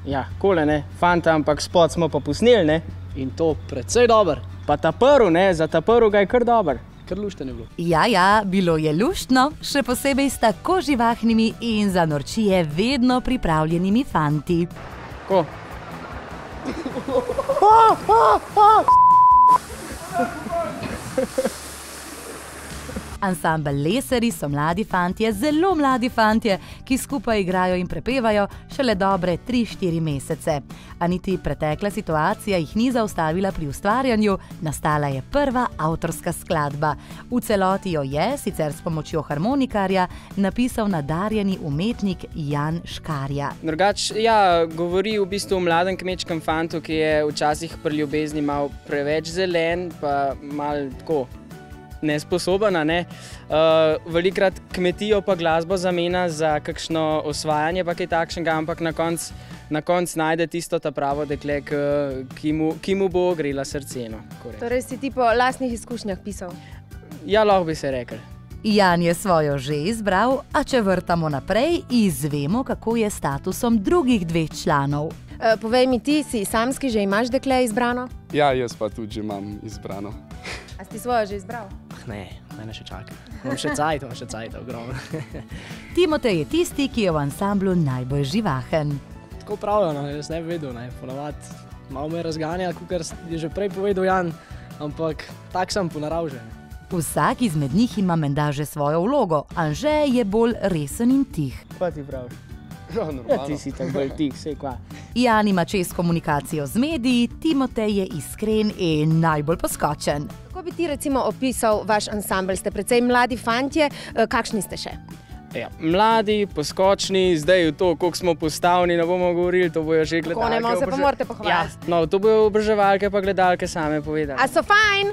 Ja, kole, ne, fanta, ampak spot smo pa posneli, ne. In to precej dober. Pa ta prvi, ne, za ta prvi ga je kar dober. Kar lušten je bilo. Ja, bilo je luštno, še posebej s tako živahnimi in za norčije vedno pripravljenimi fanti. Ko? Ansambel Lesari so mladi fantje, zelo mladi fantje, ki skupaj igrajo in prepevajo šele dobre 3-4 mesece. A niti pretekla situacija jih ni zaustavila pri ustvarjanju, nastala je prva avtorska skladba. V celoti jo je, sicer s pomočjo harmonikarja, napisal nadarjeni umetnik Jan Škarja. Drugač, ja, govori v bistvu o mladem kmečkem fantu, ki je včasih pri ljubezni malo preveč zelen, pa malo tako nesposoben, ne. Velikrat kmetijo pa glasbo zamena za kakšno osvajanje pa kaj takšnega, ampak na konc najde tisto ta pravo dekle, ki mu bo ogrela srce. No, torej si ti po lastnih izkušnjah pisal? Ja, lahko bi se rekel. Jan je svojo že izbral, a če vrtamo naprej, izvemo, kako je statusom drugih dveh članov. Povej mi ti, si samski že imaš dekle izbrano? Ja, jaz pa tudi že imam izbrano. A si svojo že izbral? Ne, mene še čaka. Imam še cajt, ogromno. Timotej je tisti, ki je v ansamblu najbolj živahen. Tako pravijo, no, jaz ne bi vedel, ne, ponavad malo me razganja, kakor je že prej povedal Jan, ampak tak sem po naravže. Vsak izmed njih ima menda že svojo vlogo, Anže je bolj resen in tih. Kva ti praviš? Ja, normalno. Ti si tako bolj tih, sej kva. Jan ima čez komunikacijo z mediji, Timotej je iskren in najbolj poskočen. Kako bi ti recimo opisal vaš ansambel? Ste precej mladi fantje, kakšni ste še? Ja, mladi, poskočni, zdaj v to, koliko smo postavni, ne bomo govorili, to bojo že gledalke. Tako ne, malo se pa morate pohvaliti. Ja, no, to bojo obraževalke pa gledalke same povedali. A so fajn?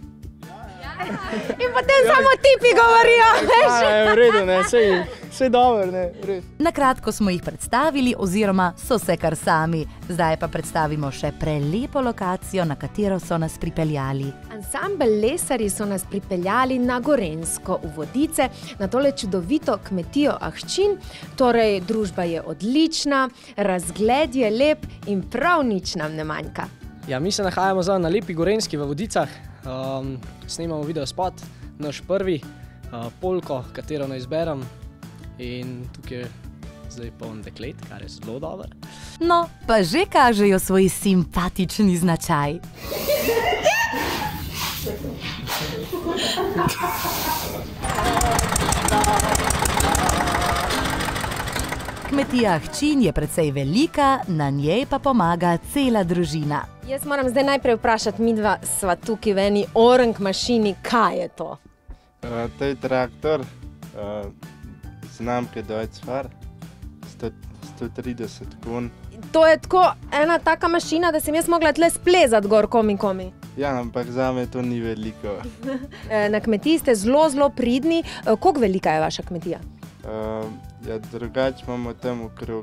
In potem samo tipi govorijo, veš? V redu, ne, sej dobro, ne, res. Na kratko smo jih predstavili, oziroma so se kar sami. Zdaj pa predstavimo še prelepo lokacijo, na katero so nas pripeljali. Ansambel Lesari so nas pripeljali na Gorenjsko, v Vodice, na tole čudovito kmetijo Ahčin. Torej, družba je odlična, razgled je lep in prav nič nam ne manjka. Ja, mi se nahajamo zdaj na lepi Gorenjski v Vodicah. Snemamo videospot, naš prvi, polko, katero ne izberem. In tukaj je zdaj poln deklet, kar je zelo dobro. No, pa že kažejo svoj simpatični značaj. Kmetija Ahčin je precej velika, na njej pa pomaga cela družina. Jaz moram zdaj najprej vprašati, midva sva tukaj v eni orank mašini, kaj je to? To je traktor znamke Deutz-Fahr, 130 konj. To je tako ena taka mašina, da sem jaz mogla tle splezati gor komi. Ja, ampak zame to ni veliko. Na kmetiji ste zelo pridni. Koliko velika je vaša kmetija? Ja, drugače imamo tam okrog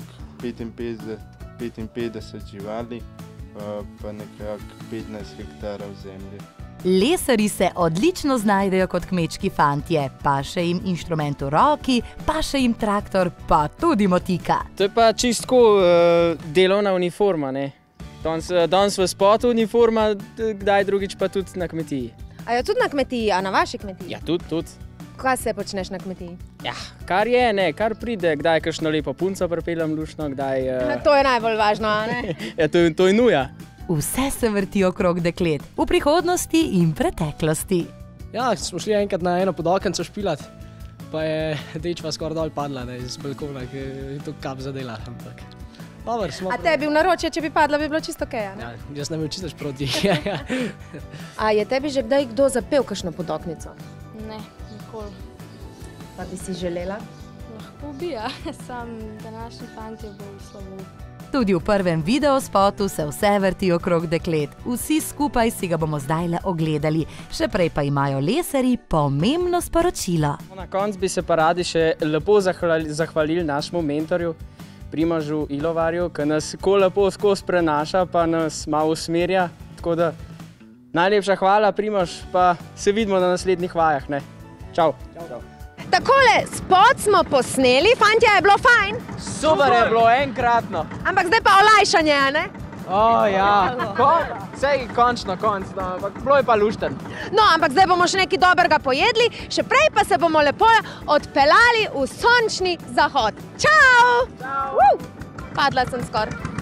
55 živali, pa nekako 15 hektarov zemlje. Lesari se odlično znajdejo kot kmečki fantje, pa še jim inštrument v roki, pa še jim traktor, pa tudi motika. To je pa čistko delovna uniforma, ne. Danes v spotu uniforma, kdaj drugič pa tudi na kmetiji. A jo tudi na kmetiji, a na vaši kmetiji? Ja, tudi. Kaj se počneš na kmetiji? Ja, kar je, ne, kar pride, kdaj kakšno lepo punco pripeljem luštno, kdaj... To je najbolj važno, a ne? Ja, to je nuja. Vse se vrti okrog deklet, v prihodnosti in preteklosti. Ja, smo šli enkrat na eno podokenco špilat, pa je dečva skoraj dol padla, ne, iz balkona, ki je to kap zadela, ampak... Dobar, smo... A tebi v naročje, če bi padla, bi bilo čisto okej, a ne? Ja, jaz ne bil čisto proti. A je tebi že kdaj kdo zapel kakšno podoknico? Ne, nikoli. Pa bi si želela? Lahko bi, ja. Sam današnji fantje bolj slabo. Tudi v prvem videospotu se vse vrti okrog deklet. Vsi skupaj si ga bomo zdajle ogledali. Še prej pa imajo Lesari pomembno sporočilo. Na koncu bi se pa radi še lepo zahvalili našemu mentorju, Primožu Ilovarju, ki nas tako lepo skozi prenaša, pa nas malo usmerja. Tako da najlepša hvala, Primož, pa se vidimo na naslednjih vajah, ne. Čau. Čau. Takole, spot smo posneli, fantje, je bilo fajn, Super je bilo, enkratno. ampak zdaj pa olajšanje, a ne? Sej končno konc, no, ampak bilo je pa lušten. No, ampak zdaj bomo še nekaj dobrega pojedli, še prej pa se bomo lepo odpeljali v sončni zahod. Čau! Padla sem skoraj.